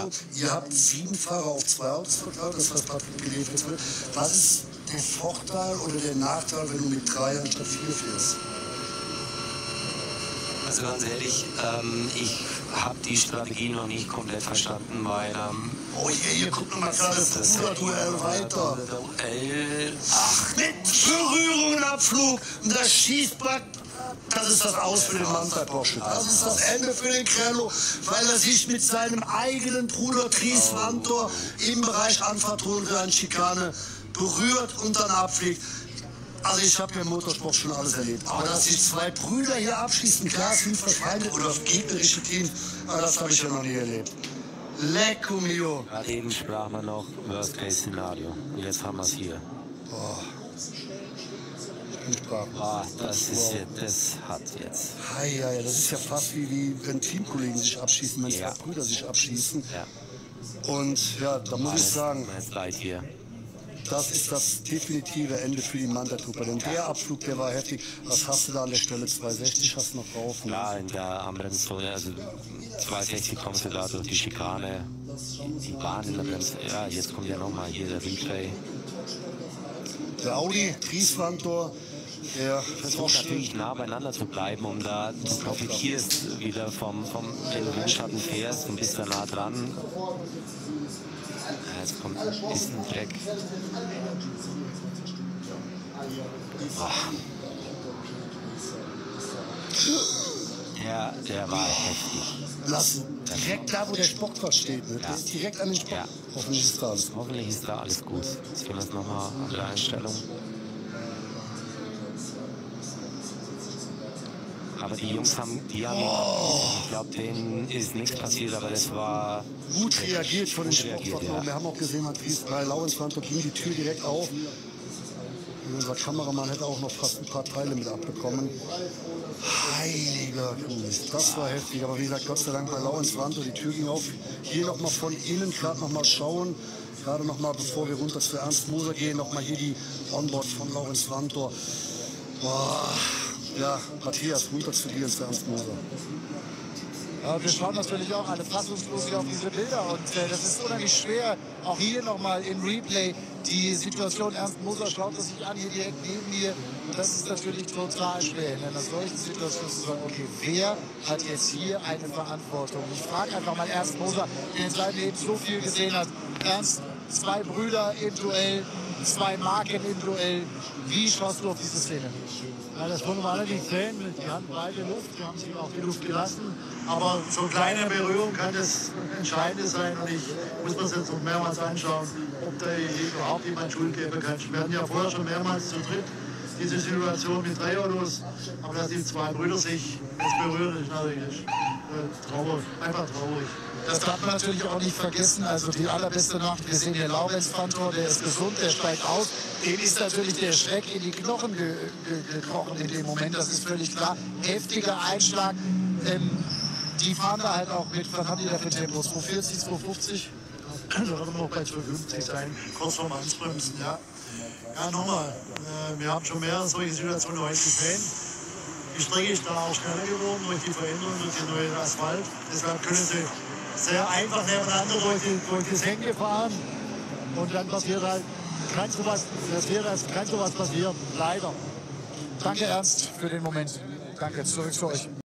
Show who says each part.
Speaker 1: Ja. Ihr habt 7 Fahrer auf 2 Autos vertraut, das was gerade geliefert wird. Was ist der Vorteil oder der Nachteil, wenn du mit 3 anstatt 4 fährst?
Speaker 2: Also ganz ehrlich, ich habe die Strategie noch nicht komplett verstanden, weil
Speaker 1: oh je, ihr guckt nochmal gerade das Duell weiter.
Speaker 2: Duell.
Speaker 1: Ach, mit Berührung, und das Schießbad, das ist das Aus für den Manfred Porsche. Das ist das Ende für den Krello, weil er sich mit seinem eigenen Bruder Dries Vanthoor im Bereich Anfahrton an Schikane berührt und dann abfliegt. Also ich habe ja im Motorsport schon alles erlebt. Aber dass sich 2 Brüder hier abschießen, klar sind verfeindet oder gegnerische Teams, aber das habe ich ja noch nie erlebt. Lecco mio.
Speaker 2: Gerade eben sprach man noch Worst-Case-Szenario. Jetzt haben wir es hier.
Speaker 1: Oh. Ich bin sprachlos.
Speaker 2: Das hat jetzt.
Speaker 1: Ja, das ist ja fast wie wenn Teamkollegen sich abschießen, wenn 2 Brüder sich abschießen.
Speaker 2: Ja.
Speaker 1: Und ja, da muss ich sagen,
Speaker 2: hier.
Speaker 1: das ist das definitive Ende für die Manta-Truppe. Denn der Abflug, der war heftig. Was hast du da an der Stelle? 260 hast du noch drauf? Ne?
Speaker 2: Klar, in der Armbremszone, also 260 kommst du da durch die Schikane, die Bahn in der Bremse. Ja, jetzt kommt ja nochmal hier der Replay.
Speaker 1: Der Audi, Dries Vanthoor, der
Speaker 2: versucht natürlich nah beieinander zu bleiben, um da du profitierst wieder wenn du Windschatten fährst und bist da nah dran. Jetzt kommt ein bisschen Dreck. Der war heftig.
Speaker 1: Direkt da, wo der Sportplatz steht. Ne? Der ist direkt an den Sport. Hoffentlich ist da alles gut.
Speaker 2: Hoffentlich ist da alles gut. Jetzt gehen wir es nochmal an der Einstellung. Aber die Jungs ich glaube, denen ist nichts passiert, aber das war
Speaker 1: gut reagiert von den Sportfahrzeugen. Wir haben auch gesehen, bei Laurens Vanthoor ging die Tür direkt auf. Unser Kameramann hätte auch noch fast ein paar Teile mit abbekommen. Heiliger Kuss, das war heftig. Aber wie gesagt, Gott sei Dank bei Laurens Vanthoor, die Tür ging auf. Hier nochmal von innen, gerade nochmal schauen. Gerade nochmal, bevor wir runter zu Ernst Moser gehen, nochmal hier die Onboard von Laurens Vanthoor. Boah. Ja, Matthias, runter zu dir ins Ernst Moser.
Speaker 3: Ja, wir schauen natürlich auch alle fassungslos hier auf diese Bilder und das ist unheimlich schwer, auch hier nochmal im Replay die Situation. Ernst Moser schaut es sich an, hier direkt neben mir. Das ist natürlich total schwer, in einer solchen Situation zu sagen, okay, wer hat jetzt hier eine Verantwortung? Ich frage einfach mal Ernst Moser, der in seinem Leben so viel gesehen hat. Ernst, 2 Brüder im Duell, 2 Marken im Duell. Wie schaust du auf diese Szene?
Speaker 4: Ja, das konnte man allerdings sehen. Die hatten beide Luft, die haben sich auch die Luft gelassen. Aber so kleine Berührung kann das Entscheidende sein. Und ich muss mir das jetzt noch mehrmals anschauen, ob da überhaupt jemand Schuld geben kann. Wir hatten ja vorher schon mehrmals zu dritt diese Situation mit 3 Autos. Aber dass die 2 Brüder sich jetzt berühren, ist natürlich traurig, einfach traurig.
Speaker 3: Das darf man natürlich auch nicht vergessen. Also die allerbeste Nachricht, wir sehen hier Laurens Vanthoor, der ist gesund, der steigt aus. Dem ist natürlich der Schreck in die Knochen gekrochen in dem Moment, das ist völlig klar. Heftiger Einschlag. Die fahren da halt auch mit, was haben die da für Tempos? 240, 250?
Speaker 4: Da wird man noch bei 250 sein, kurz vorm Ansbremsen, ja. Ja, nochmal, wir haben schon mehr solche Situationen heute gesehen. Die Strecke ist da auch schneller geworden durch die Veränderung, durch den neuen Asphalt. Deshalb können sie sehr einfach nebeneinander durch das Hänge fahren. Und dann passiert halt, kann sowas passieren, leider.
Speaker 3: Danke Ernst für den Moment. Danke, zurück für euch.